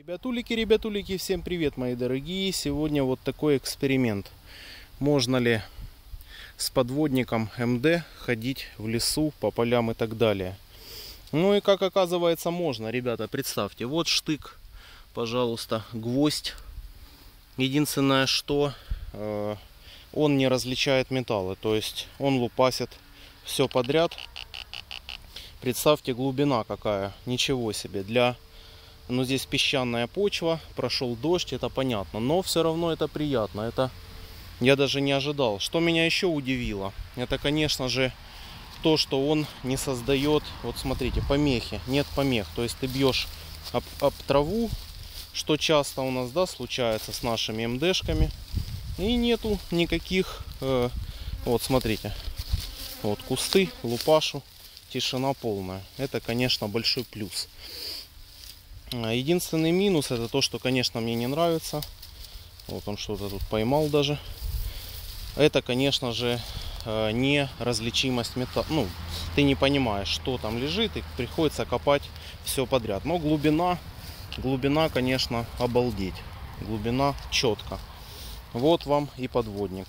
Ребятулики, всем привет, мои дорогие. Сегодня вот такой эксперимент. Можно ли с подводником МД ходить в лесу, по полям и так далее? Ну и как оказывается можно, ребята, представьте. Вот штык, пожалуйста, гвоздь. Единственное, что он не различает металлы, то есть он лупасит все подряд. Представьте, глубина какая, ничего себе. Ну, здесь песчаная почва, прошел дождь, это понятно, но все равно это приятно, это я даже не ожидал. Что меня еще удивило, это, конечно же, то, что он не создает, вот смотрите, помехи, нет помех, то есть ты бьешь об траву, что часто у нас, да, случается с нашими МДшками, и нету никаких, вот смотрите, вот кусты, лупашу, тишина полная, это, конечно, большой плюс. Единственный минус это то, что, конечно, мне не нравится. Вот он что-то тут поймал даже. Это, конечно же, не различимость металла. Ну, ты не понимаешь, что там лежит, и приходится копать все подряд. Но глубина, конечно, обалдеть. Глубина четко. Вот вам и подводник.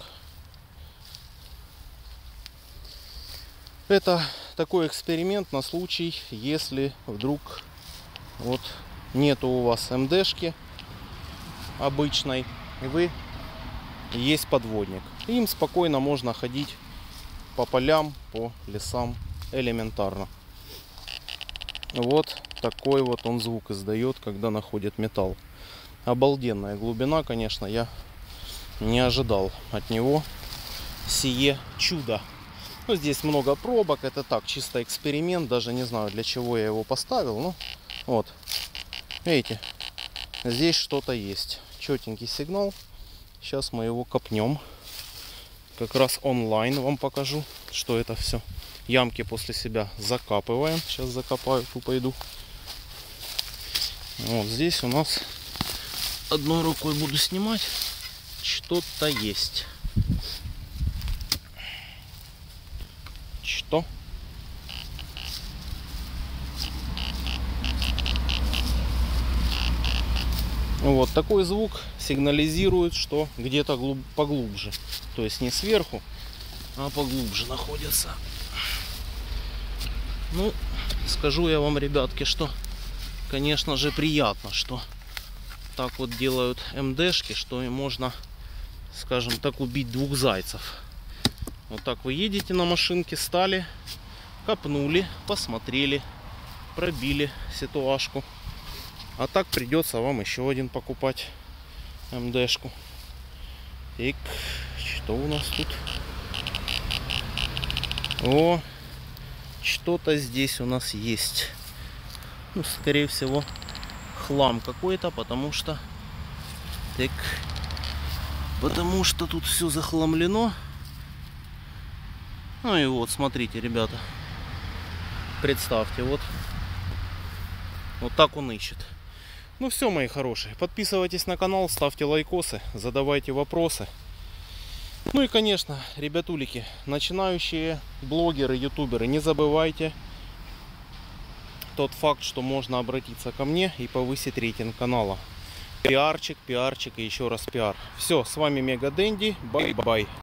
Это такой эксперимент на случай, если вдруг вот нету у вас МДшки обычной, и вы есть подводник. Им спокойно можно ходить по полям, по лесам элементарно. Вот такой вот он звук издает, когда находит металл. Обалденная глубина, конечно, я не ожидал от него сие чудо. Ну, здесь много пробок, это так, чисто эксперимент, даже не знаю, для чего я его поставил. Ну, вот. Видите, здесь что-то есть. Четенький сигнал. Сейчас мы его копнем. Как раз онлайн вам покажу, что это все. Ямки после себя закапываем. Сейчас закопаю, тупо иду. Вот здесь у нас одной рукой буду снимать. Что-то есть. Что? Вот такой звук сигнализирует, что где-то поглубже. То есть не сверху, а поглубже находится. Ну, скажу я вам, ребятки, что, конечно же, приятно, что так вот делают МДшки, что и можно, скажем так, убить двух зайцев. Вот так вы едете на машинке, стали, копнули, посмотрели, пробили ситуашку. А так придется вам еще один покупать МДшку. Так, что у нас тут? О, что-то здесь у нас есть. Ну, скорее всего, хлам какой-то, потому что тут все захламлено. Ну и вот, смотрите, ребята. Представьте, вот так он ищет. Ну все, мои хорошие, подписывайтесь на канал, ставьте лайкосы, задавайте вопросы. Ну и, конечно, ребятулики, начинающие блогеры, ютуберы, не забывайте тот факт, что можно обратиться ко мне и повысить рейтинг канала. Пиарчик и еще раз пиар. Все, с вами Мега Дэнди, бай-бай.